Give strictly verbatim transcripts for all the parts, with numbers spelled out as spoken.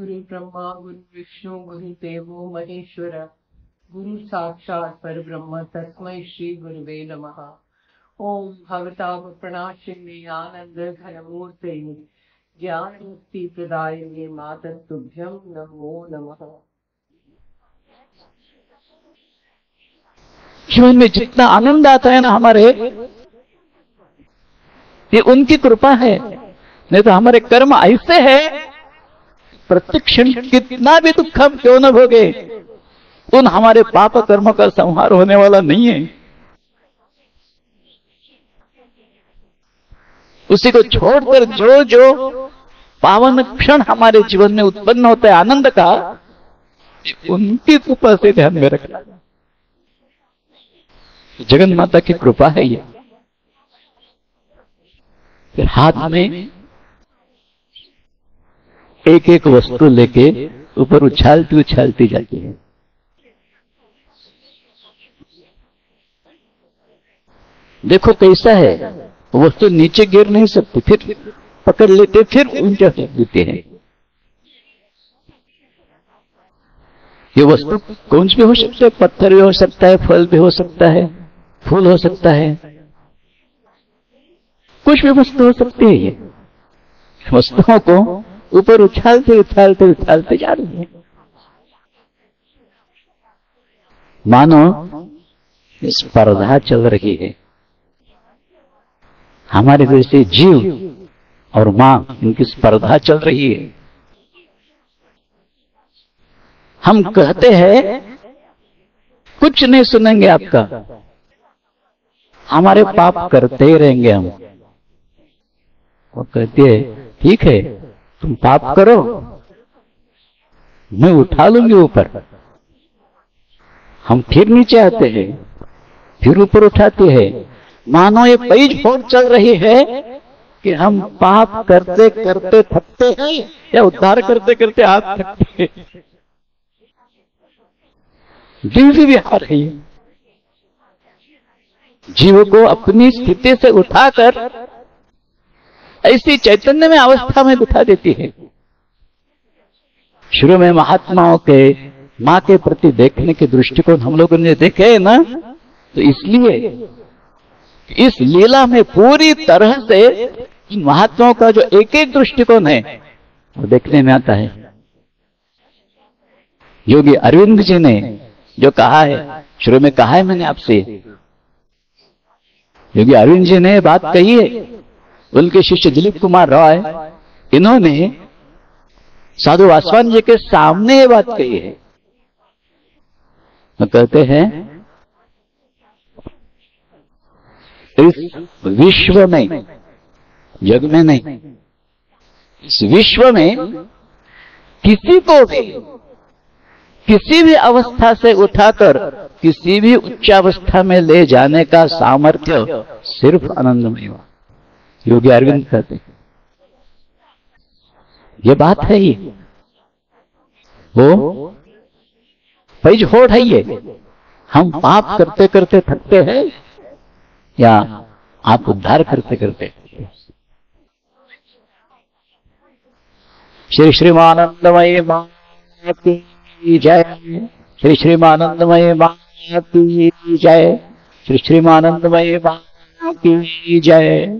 गुरु ब्रह्मा गुरु विष्णु गुरु देवो महेश्वर गुरु साक्षात् परब्रह्म तस्मै श्री गुरुवे नमः। ओम भवताप प्रणाशिने आनंद घनमूर्ते ज्ञान मुक्ति प्रदायिने मातस्तुभ्यं नमो नमः। जीवन में जितना आनंद आता है ना हमारे, ये उनकी कृपा है। नहीं तो हमारे कर्म ऐसे है, प्रत्येक क्षण कितना भी दुख हम क्यों न भोगे, उन हमारे पाप कर्मों का संहार होने वाला नहीं है। उसी को छोड़कर जो जो पावन क्षण हमारे जीवन में उत्पन्न होता है आनंद का, उनकी कृपा से ध्यान में रखना। जगन माता की कृपा है ये। फिर हाथ में एक एक वस्तु लेके ऊपर उछालती उछालती जाती है। देखो कैसा है, वस्तु नीचे गिर नहीं सकती, फिर पकड़ लेते फिर ऊंचा फेंक देते हैं। ये वस्तु कौन सी भी हो सकता है, पत्थर भी हो सकता है, फल भी हो सकता है, फूल हो सकता है, कुछ भी वस्तु हो सकती है। ये वस्तुओं को ऊपर उछालते उछालते उछालते जा रही है। मानो स्पर्धा चल रही है। हमारे जैसे जीव और मां, इनकी स्पर्धा चल रही है। हम कहते हैं कुछ नहीं सुनेंगे आपका, हमारे पाप करते ही रहेंगे हम। वो कहती है ठीक है तुम पाप करो, मैं उठा लूंगी ऊपर। हम फिर नीचे आते हैं, फिर ऊपर उठाते हैं। मानो ये पेज फोड़ चल रही है कि हम पाप करते करते थकते हैं या उद्धार करते करते हाथ थकते हैं। जीव भी विहार है। जीव को अपनी स्थिति से उठाकर ऐसी चैतन्य में अवस्था में बिठा देती है। शुरू में महात्माओं के मां के प्रति देखने के दृष्टिकोण हम लोगों ने देखे है ना, तो इसलिए इस लीला में पूरी तरह से महात्माओं का जो एक एक दृष्टिकोण है वो देखने में आता है। योगी अरविंद जी ने जो कहा है, शुरू में कहा है मैंने आपसे, योगी अरविंद जी ने बात कही है। उनके शिष्य दिलीप कुमार रॉय, इन्होंने साधु वासवान जी के सामने ये बात कही है। वो कहते हैं इस विश्व में, जग में नहीं, इस विश्व में किसी को भी किसी भी अवस्था से उठाकर किसी भी उच्चावस्था में ले जाने का सामर्थ्य सिर्फ आनंदमय हुआ। योगी अरविंद कहते हैं ये बात है। ये वो पेज फोड़ है। ये हम पाप करते करते थकते हैं या आप उद्धार करते करते। श्री श्रीमानंदमय मां की जय, श्री श्रीमानंदमय मां की जय, श्री श्रीमानंदमय मां की जय।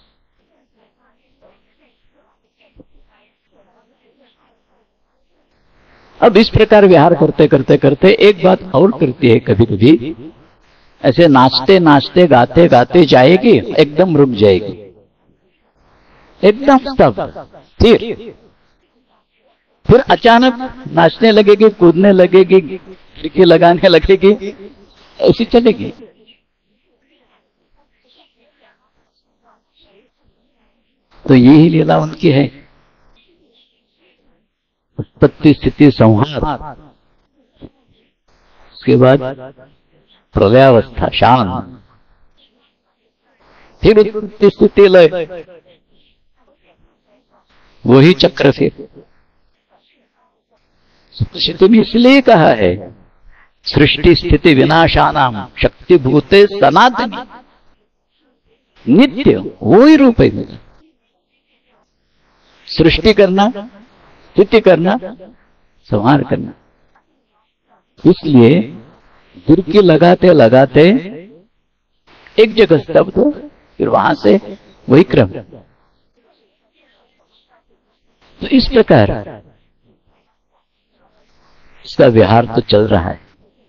अब इस प्रकार विहार करते करते करते एक बात और करती है, कभी कभी ऐसे नाचते नाचते गाते गाते जाएगी, एकदम रुक जाएगी, एकदम स्तब्ध। फिर फिर अचानक नाचने लगेगी, कूदने लगेगी, खिड़की लगाने लगेगी, ऐसी चलेगी। तो यही लीला उनकी है, उत्पत्ति स्थिति संहार, उसके बाद प्रलयावस्था शांत, फिर उत्पत्ति स्थिति लय, वही चक्र। फिर सप्तशती में इसलिए कहा है सृष्टि स्थिति विनाशानाम शक्ति भूते सनातनी, नित्य वही रूप है। सृष्टि करना स्थिति करना, संहार करना। इसलिए डुबकी लगाते लगाते एक जगह स्तब्ध हो, फिर वहां से वही क्रम। तो इस प्रकार इसका विहार तो चल रहा है।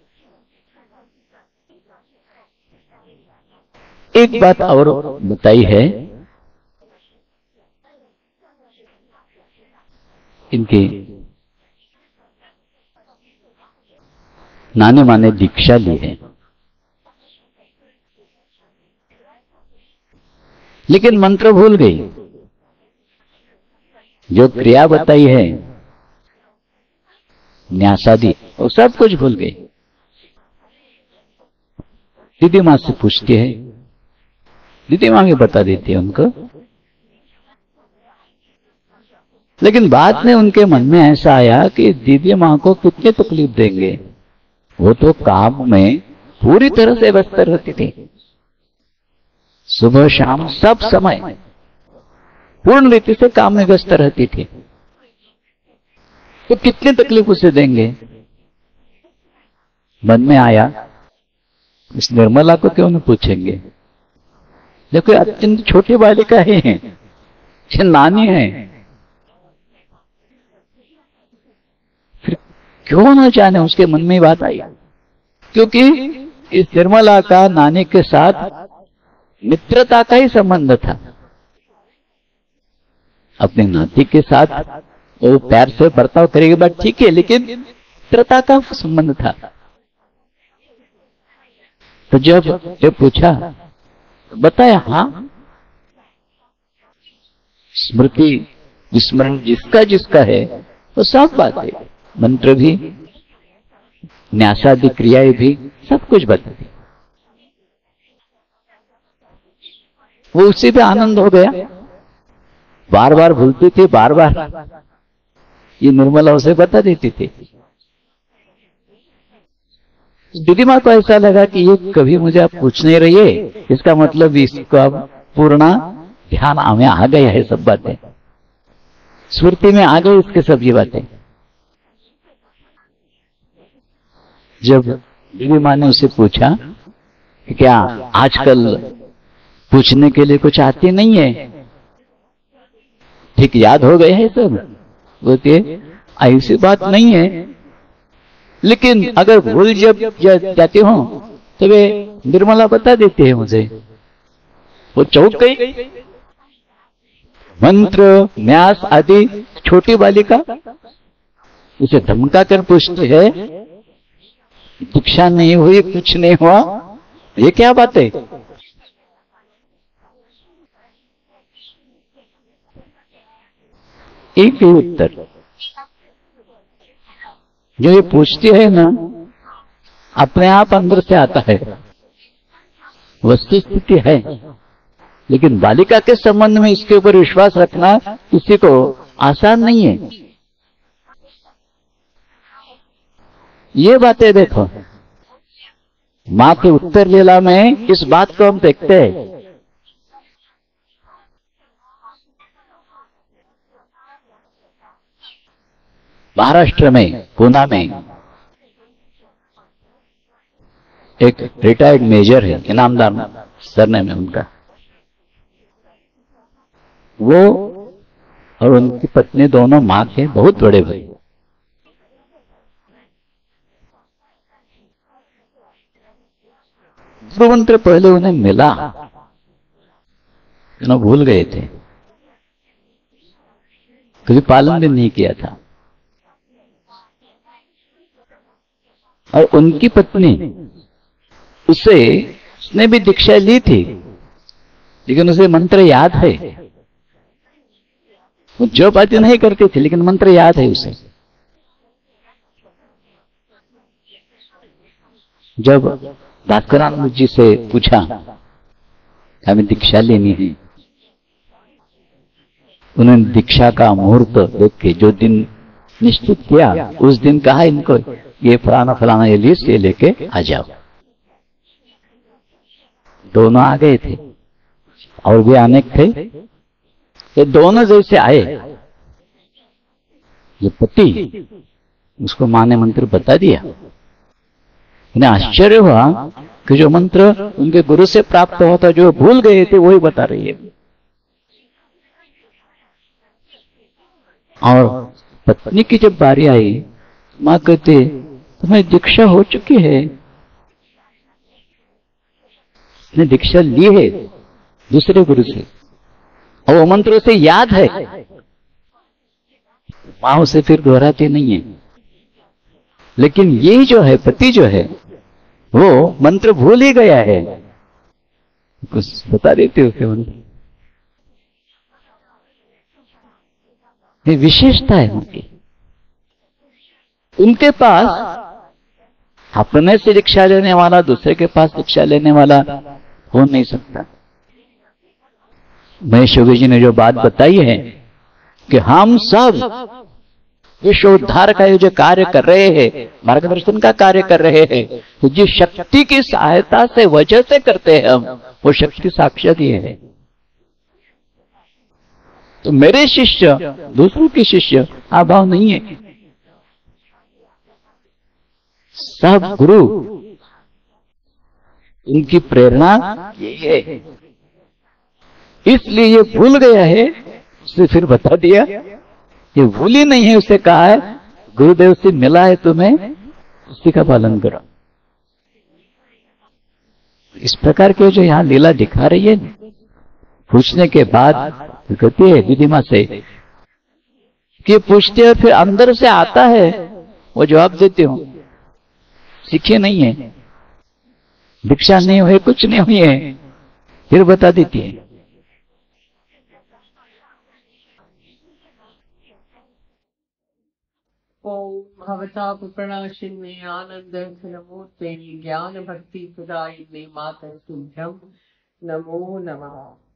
एक बात और बताई है, इनके नाने माने दीक्षा ली है, लेकिन मंत्र भूल गई। जो क्रिया बताई है न्यासादि, वो सब कुछ भूल गई। दीदी माँ से पूछती है, दीदी माँ भी बता देती है उनको। लेकिन बाद में उनके मन में ऐसा आया कि दीदी माँ को कितनी तकलीफ देंगे, वो तो काम में पूरी तरह से व्यस्त रहती थी। सुबह शाम सब समय पूर्ण रीति से काम में व्यस्त रहती थी, तो कितनी तकलीफ उसे देंगे। मन में आया, इस निर्मला को क्यों न पूछेंगे। देखो अत्यंत छोटी बालिका है, ये नानी है, फिर क्यों न जाने उसके मन में बात आई। क्योंकि इस निर्मला का नानी के साथ मित्रता का ही संबंध था। अपने नाती के साथ वो प्यार से बर्ताव करेगी बात ठीक है, लेकिन मित्रता का संबंध था। तो जब ये पूछा, बताया हाँ, स्मृति विस्मरण जिसका जिसका है वो सब बात है। मंत्र भी, न्यासादि क्रियाएं भी, सब कुछ बता दी। वो उसी पे आनंद हो गया। बार बार भूलती थी, बार बार ये निर्मला उसे बता देती थी। दीदी माँ को ऐसा लगा कि ये कभी मुझे आप पूछ नहीं रही है, इसका मतलब इसको अब पूर्ण ध्यान हमें आ गया है, सब बातें स्मृति में आ गई इसके सब ये बातें। जब दीदी माँ ने उसे पूछा कि क्या आजकल पूछने के लिए कुछ आती नहीं है, ठीक याद हो गए है सब, बोलते ऐसी बात नहीं है, लेकिन अगर भूल जब जाती हो तो वे निर्मला बता देती है मुझे। वो चौंक गई। मंत्र न्यास आदि छोटी बालिका उसे धमका कर पूछती है, दीक्षा नहीं हुई, कुछ नहीं हुआ, ये क्या बात है। एक ही उत्तर जो ये पूछती है ना, अपने आप अंदर से आता है, वस्तु स्थिति है। लेकिन बालिका के संबंध में इसके ऊपर विश्वास रखना किसी को आसान नहीं है। ये बातें देखो, मां के उत्तर लीला में इस बात को हम देखते हैं। महाराष्ट्र में पूना में एक रिटायर्ड मेजर है, इनामदार सरनेम है उनका। वो और उनकी पत्नी दोनों मां के बहुत बड़े भाई। मंत्र पहले उन्हें मिला, उन्हें भूल गए थे, कभी पालन भी नहीं किया था। और उनकी पत्नी उसे उसने भी दीक्षा ली थी, लेकिन उसे मंत्र याद है। वो जप आदि नहीं करती थी, लेकिन मंत्र याद है उसे। जब भास्करानंद जी से पूछा हमें दीक्षा लेनी है, उन्होंने दीक्षा का मुहूर्त देख के जो दिन निश्चित किया, उस दिन कहा इनको ये फलाना फलाना ये लिस्ट ये लेके आ जाओ। दोनों आ गए थे और भी अनेक थे। ये दोनों जैसे आए, ये पति, उसको माँ ने मंत्र बता दिया। उन्हें आश्चर्य हुआ कि जो मंत्र उनके गुरु से प्राप्त हुआ था, जो भूल गए थे, वही बता रही है। और पत्नी की जब बारी आई, माँ कहते तुम्हें दीक्षा हो चुकी है, ने दीक्षा ली है दूसरे गुरु से, और वो मंत्र उसे याद है। मां उसे फिर दोहराती नहीं है। लेकिन ये जो है पति जो है, वो मंत्र भूल ही गया है, कुछ बता देते उसे मंत्र। ये विशेषता है उनकी। उनके पास अपने से दीक्षा लेने वाला दूसरे के पास दीक्षा लेने वाला हो नहीं सकता। महेश योगी जी ने जो बात बताई है कि हम सब विश्व उद्धार का जो कार्य कर रहे हैं, मार्गदर्शन का कार्य कर रहे हैं, तो जिस शक्ति की सहायता से वजह से करते हैं हम, वो शक्ति साक्षात ये है। तो मेरे शिष्य दूसरों के शिष्य अभाव नहीं है, सब गुरु, इनकी प्रेरणा यही है। इसलिए ये भूल गया है, उसने फिर बता दिया। ये भूल ही नहीं है, उससे कहा है गुरुदेव से मिला है तुम्हें, उसी का पालन करो। इस प्रकार के जो यहाँ लीला दिखा रही है, पूछने के बाद कहती है विधिमा से कि पूछते हैं फिर अंदर से आता है, वो जवाब देते हो। सीखे नहीं है, दीक्षा नहीं हुई, कुछ नहीं हुई है, फिर बता देती है। ओम भवतापप्रणाशिन्ने आनंद घनमूर्ते ज्ञान भक्ति सुदायिने मातस्तुभ्यं नमो नमः।